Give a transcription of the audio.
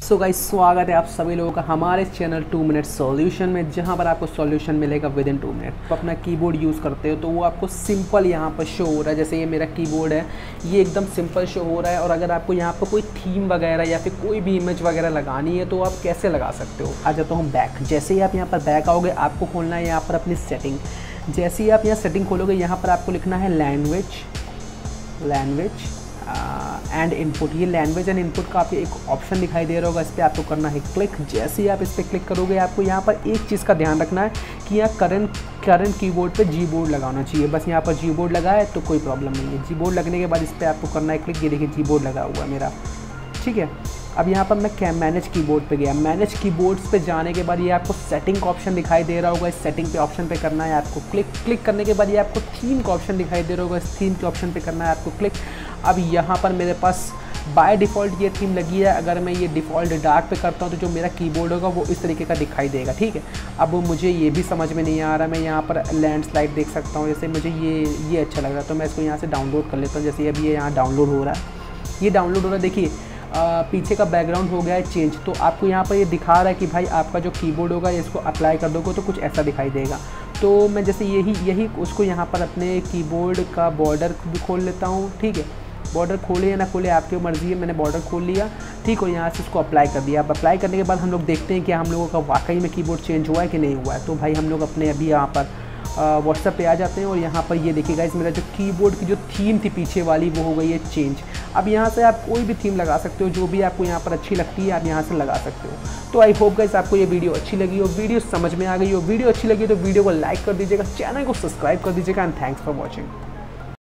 So guys, स्वागत है आप सभी लोगों का हमारे चैनल 2 मिनट सॉल्यूशन में, जहां पर आपको सॉल्यूशन मिलेगा विद इन 2 मिनट। तो अपना कीबोर्ड यूज़ करते हो तो वो आपको सिंपल यहाँ पर शो हो रहा है। जैसे ये मेरा कीबोर्ड है, ये एकदम सिंपल शो हो रहा है। और अगर आपको यहाँ पर कोई थीम वगैरह या फिर कोई भी इमेज वगैरह लगानी है तो आप कैसे लगा सकते हो। आ जाता हूँ बैक। जैसे ही आप यहाँ पर बैक आओगे, आपको खोलना है यहाँ पर अपनी सेटिंग। जैसे ही आप यहाँ सेटिंग खोलोगे, यहाँ पर आपको लिखना है लैंग्वेज एंड इनपुट। ये लैंग्वेज एंड इनपुट का आपको एक ऑप्शन दिखाई दे रहा होगा, इस पर आपको करना है क्लिक। जैसे ही आप इस पर क्लिक करोगे, आपको यहाँ पर एक चीज़ का ध्यान रखना है कि यहाँ करंट कीबोर्ड पे जी बोर्ड लगाना चाहिए। बस यहाँ पर जी बोर्ड लगा है तो कोई प्रॉब्लम नहीं है। जी बोर्ड लगने के बाद इस पर आपको करना है क्लिक। ये देखिए जी बोर्ड लगा हुआ है मेरा, ठीक है। अब यहाँ पर मैं मैनेज कीबोर्ड पे गया। मैनेज कीबोर्ड्स पे जाने के बाद ये आपको सेटिंग का ऑप्शन दिखाई दे रहा होगा, इस सेटिंग पे ऑप्शन पे करना है आपको क्लिक। क्लिक करने के बाद ये आपको थीम का ऑप्शन दिखाई दे रहा होगा, इस थीम के ऑप्शन पे करना है आपको क्लिक। अब यहाँ पर मेरे पास बाय डिफ़ॉल्ट ये थीम लगी है। अगर मैं ये डिफ़ॉल्ट डार्क पे करता हूँ तो जो मेरा कीबोर्ड होगा वो इस तरीके का दिखाई देगा, ठीक है। अब मुझे ये भी समझ में नहीं आ रहा, मैं यहाँ पर लैंडस्लाइड देख सकता हूँ। जैसे मुझे ये अच्छा लग रहा है तो मैं इसको यहाँ से डाउनलोड कर लेता हूँ। जैसे अभी ये यहाँ डाउनलोड हो रहा है, ये डाउनलोड हो रहा है। देखिए पीछे का बैकग्राउंड हो गया है चेंज। तो आपको यहाँ पर ये दिखा रहा है कि भाई आपका जो कीबोर्ड होगा इसको अप्लाई कर दोगे तो कुछ ऐसा दिखाई देगा। तो मैं जैसे यही उसको यहाँ पर अपने कीबोर्ड का बॉर्डर भी खोल लेता हूँ, ठीक है। बॉर्डर खोले या ना खोले आपकी मर्ज़ी है, मैंने बॉर्डर खोल लिया, ठीक। और यहाँ से इसको अप्लाई कर दिया। अब अप्लाई करने के बाद हम लोग देखते हैं कि हम लोगों का वाकई में कीबोर्ड चेंज हुआ है कि नहीं हुआ है। तो भाई हम लोग अपने अभी यहाँ पर व्हाट्सएप पे आ जाते हैं और यहाँ पर ये देखिएगा, इस मेरा जो कीबोर्ड की जो थीम थी पीछे वाली वो हो गई है चेंज। अब यहाँ से आप कोई भी थीम लगा सकते हो, जो भी आपको यहाँ पर अच्छी लगती है आप यहाँ से लगा सकते हो। तो आई होप गाइस आपको ये वीडियो अच्छी लगी हो, वीडियो समझ में आ गई हो। वीडियो अच्छी लगी तो वीडियो को लाइक कर दीजिएगा, चैनल को सब्सक्राइब कर दीजिएगा एंड थैंक्स फॉर वॉचिंग।